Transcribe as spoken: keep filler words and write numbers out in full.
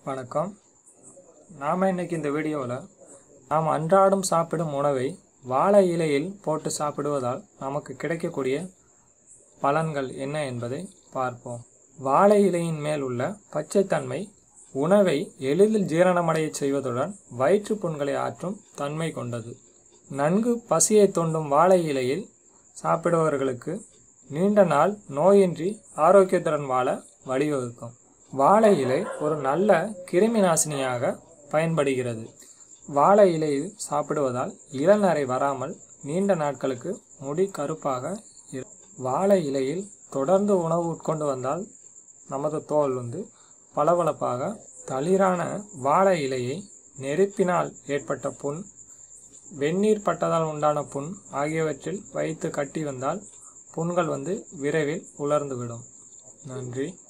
வணக்கம். நாம் இன்னைக்கு இந்த வீடியோவில் நாம் அன்றாடம் சாப்பிடும் உணவை வாழை இலையில் போட்டு சாப்பிடுவதால் நமக்கு கிடைக்கக்கூடிய பலன்கள் என்ன என்பதை பார்ப்போம். வாழை இலையின் மேல் உள்ள பச்சைத்தன்மை உணவை எளிதில் ஜீரணமடைய செய்வதுடன் வயிற்று புண்களை ஆற்றும் தன்மை கொண்டது. நன்கு பசியை தூண்டும் வாழை இலையில் சாப்பிடுபவர்களுக்கு நீண்ட நாள் நோயின்றி ஆரோக்கியத்துடன் வாழ வழிவகுக்கும். வாழை இலை ஒரு நல்ல கிருமி நாசினியாக பயன்படுகிறது. வாழை இலையில் சாப்பிடுவதால் இளநரை வராமல் நீண்ட நாட்களுக்கு முடி கருப்பாக இருக்கும். வாழை இலையில் தொடர்ந்து உணவு உட்கொண்டு வந்தால் நமது தோல் வந்து பளபளப்பாக தளிரான வாழை இலையை நெருப்பினால் ஏற்பட்ட புண், வெந்நீர் பட்டதால் உண்டான புண் ஆகியவற்றில் வைத்து கட்டி வந்தால் புண்கள் வந்து விரைவில் உலர்ந்துவிடும். நன்றி.